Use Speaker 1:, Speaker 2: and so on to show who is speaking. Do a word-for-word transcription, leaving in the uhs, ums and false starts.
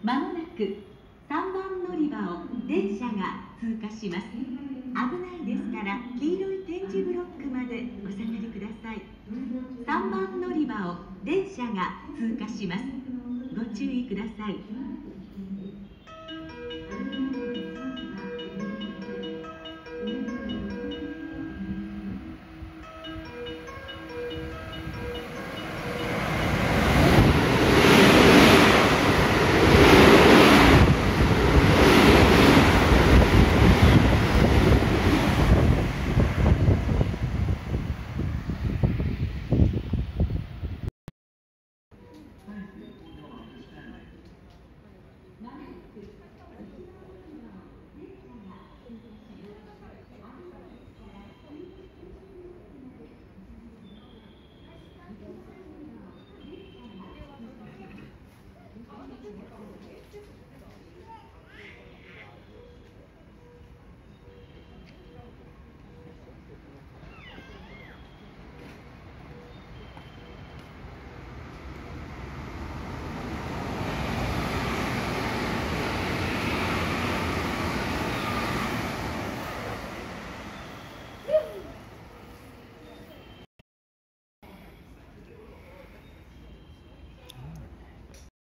Speaker 1: まもなくさんばん乗り場を電車が通過します。危ないですから黄色い点字ブロックまでお下がりください。さんばん乗り場を電車が通過します。ご注意ください。